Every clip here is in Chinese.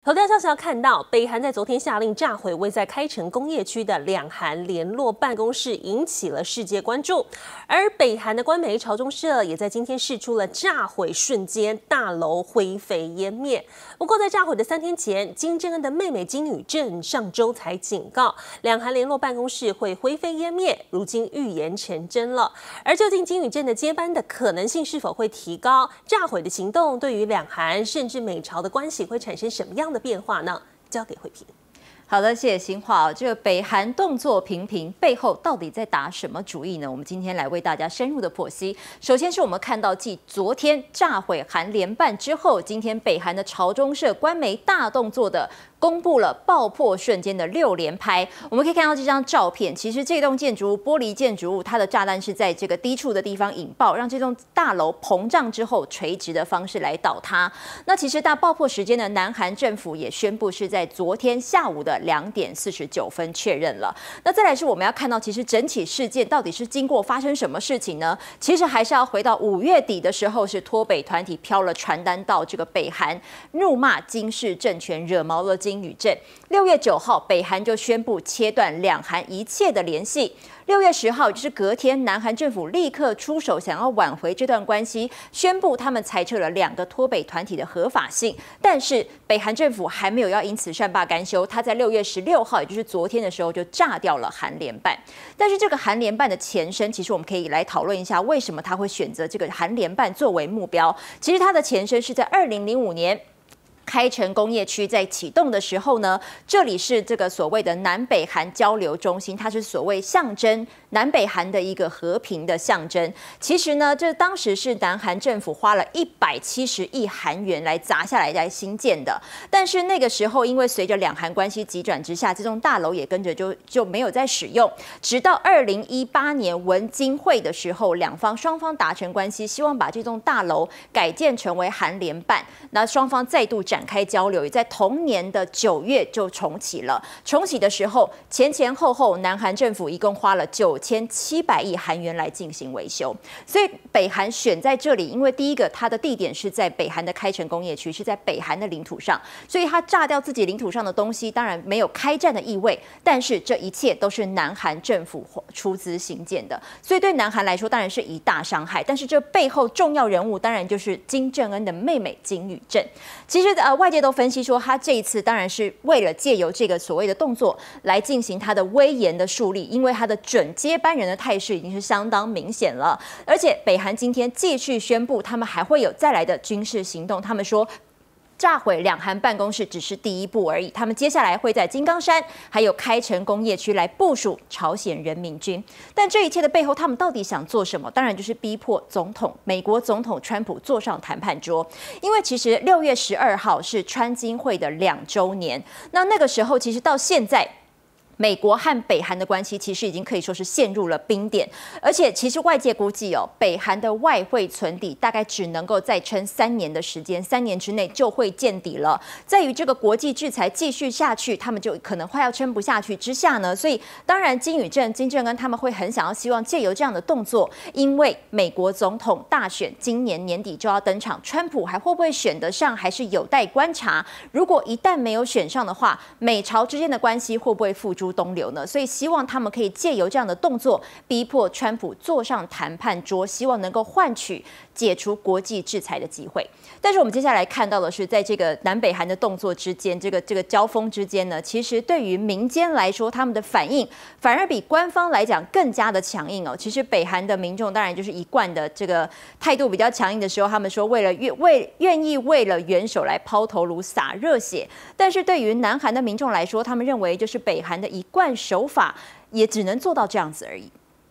头条消息要看到，北韩在昨天下令炸毁位在开城工业区的两韩联络办公室，引起了世界关注。而北韩的官媒朝中社也在今天释出了炸毁瞬间，大楼灰飞烟灭。不过，在炸毁的3天前，金正恩的妹妹金宇镇上周才警告，两韩联络办公室会灰飞烟灭，如今预言成真了。而究竟金宇镇的接班的可能性是否会提高？炸毁的行动对于两韩甚至美朝的关系会产生什么样的变化呢？交给慧萍。 好的，谢谢新华。这个北韩动作频频，背后到底在打什么主意呢？我们今天来为大家深入的剖析。首先是我们看到，继昨天炸毁韩联办之后，今天北韩的朝中社官媒大动作的公布了爆破瞬间的6连拍。我们可以看到这张照片，其实这栋建筑物玻璃建筑物，它的炸弹是在这个低处的地方引爆，让这栋大楼膨胀之后垂直的方式来倒塌。那其实大爆破时间呢，南韩政府也宣布是在昨天下午的2点49分确认了。那再来是我们要看到，其实整起事件到底是经过发生什么事情呢？其实还是要回到5月底的时候，是脱北团体飘了传单到这个北韩，怒骂金氏政权，惹毛了金宇镇。6月9号，北韩就宣布切断两韩一切的联系。6月10号，就是隔天，南韩政府立刻出手，想要挽回这段关系，宣布他们裁撤了2个脱北团体的合法性。但是北韩政府还没有要因此善罢甘休，他在6月16号，也就是昨天的时候就炸掉了韩联办。但是这个韩联办的前身，其实我们可以来讨论一下，为什么他会选择这个韩联办作为目标？其实它的前身是在2005年。开城工业区在启动的时候呢，这里是这个所谓的南北韩交流中心，它是所谓象征南北韩的一个和平的象征。其实呢，这当时是南韩政府花了170亿韩元来砸下来新建的。但是那个时候，因为随着两韩关系急转直下，这栋大楼也跟着就没有再使用。直到2018年文金会的时候，双方达成关系，希望把这栋大楼改建成为韩联办。那双方再度展开交流，也在同年的9月就重启了。重启的时候，前后，南韩政府一共花了9700亿韩元来进行维修。所以北韩选在这里，因为第一个，它的地点是在北韩的开城工业区，是在北韩的领土上，所以它炸掉自己领土上的东西，当然没有开战的意味。但是这一切都是南韩政府出资兴建的，所以对南韩来说，当然是一大伤害。但是这背后重要人物，当然就是金正恩的妹妹金宇镇。其实外界都分析说，他这一次当然是为了借由这个所谓的动作来进行他的威严的树立，因为他的准接班人的态势已经是相当明显了。而且北韩今天继续宣布，他们还会有再来的军事行动。他们说，炸毁两韩办公室只是第一步而已，他们接下来会在金刚山还有开城工业区来部署朝鲜人民军。但这一切的背后，他们到底想做什么？当然就是逼迫美国总统川普坐上谈判桌。因为其实6月12号是川金会的2周年，那个时候其实到现在，美国和北韩的关系其实已经可以说是陷入了冰点，而且其实外界估计北韩的外汇存底大概只能够再撑3年的时间，3年之内就会见底了。在于这个国际制裁继续下去，他们就可能快要撑不下去之下呢，所以当然金正恩他们会很想要希望借由这样的动作，因为美国总统大选今年年底就要登场，川普还会不会选得上，还是有待观察。如果一旦没有选上的话，美朝之间的关系会不会付诸东流呢？所以希望他们可以借由这样的动作，逼迫川普坐上谈判桌，希望能够换取解除国际制裁的机会。但是我们接下来看到的是，在这个南北韩的动作之间，这个交锋之间呢，其实对于民间来说，他们的反应反而比官方来讲更加的强硬哦。其实北韩的民众当然就是一贯的这个态度比较强硬的时候，他们说愿意为了元首来抛头颅洒热血。但是对于南韩的民众来说，他们认为就是北韩的一贯手法也只能做到这样子而已。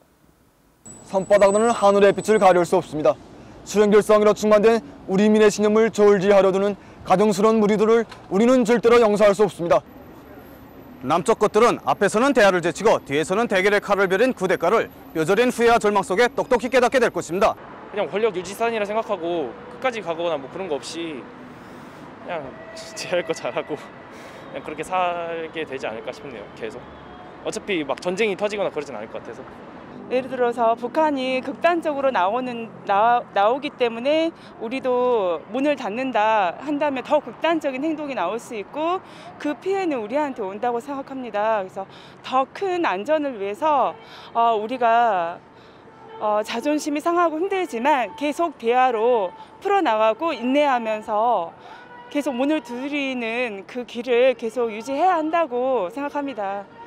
손바닥으로는 하늘의 빛을 가릴 수 없습니다. 수령결성으로 충만된 우리 민의 신념을 저울질하려 드는 가정스러운 무리들을 우리는 절대로 용서할 수 없습니다. 남쪽 것들은 앞에서는 대화를 제치고 뒤에서는 대결의 칼을 벼린 그 대가를 뼈저린 후회와 절망 속에 똑똑히 깨닫게 될 것입니다. 그냥 권력 유지산이라 생각하고 끝까지 가거나 뭐 그런 거 없이 그냥 제 할 거 잘하고 그냥 그렇게 살게 되지 않을까 싶네요. 계속. 어차피 막 전쟁이 터지거나 그러진 않을 것 같아서. 예를 들어서 북한이 극단적으로 나오기 때문에 우리도 문을 닫는다 한다면 더 극단적인 행동이 나올 수 있고 그 피해는 우리한테 온다고 생각합니다. 그래서 더 큰 안전을 위해서 우리가 자존심이 상하고 힘들지만 계속 대화로 풀어나가고 인내하면서 계속 문을 두드리는 그 길을 계속 유지해야 한다고 생각합니다.